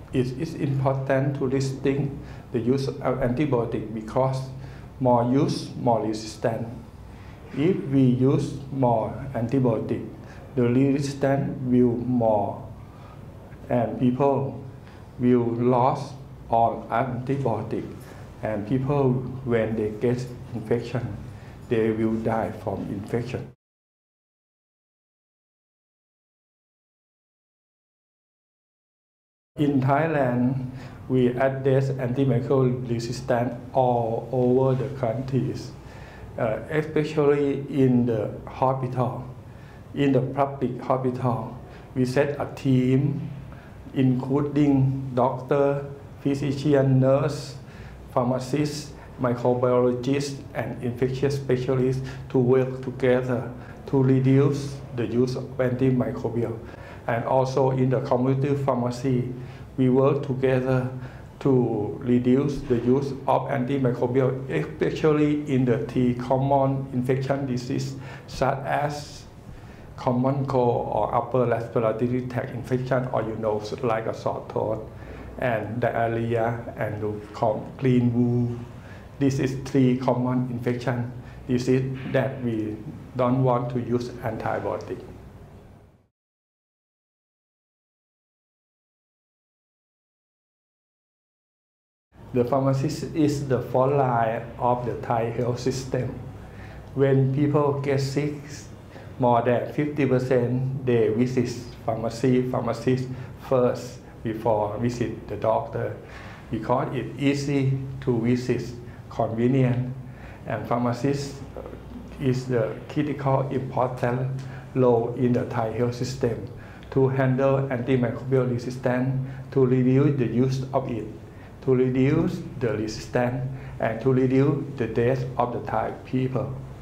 it is important to distinguish the use of antibiotic because more use, more resistant. If we use more antibiotic, the resistance will more, and people will lose all antibiotic, and people, when they get infection, they will die from infection. In Thailand, we address antimicrobial resistance all over the countries, especially in the hospital. In the public hospital, we set a team including doctor, physician, nurse, pharmacist, microbiologist, and infectious specialists to work together to reduce the use of antimicrobial. And also in the community pharmacy, we work together to reduce the use of antimicrobial, especially in the 3 common infection diseases such as common cold or upper respiratory tract infection, or like a sore throat, and diarrhea, and clean wound. This is 3 common infection diseases that we don't want to use antibiotic. The pharmacist is the front line of the Thai health system. When people get sick, more than 50% they visit pharmacist first before visit the doctor, because it's easy to visit, convenient, and pharmacist is the critical important role in the Thai health system to handle antimicrobial resistance, to reduce the use of it, to reduce the resistance, and to reduce the death of the Thai people.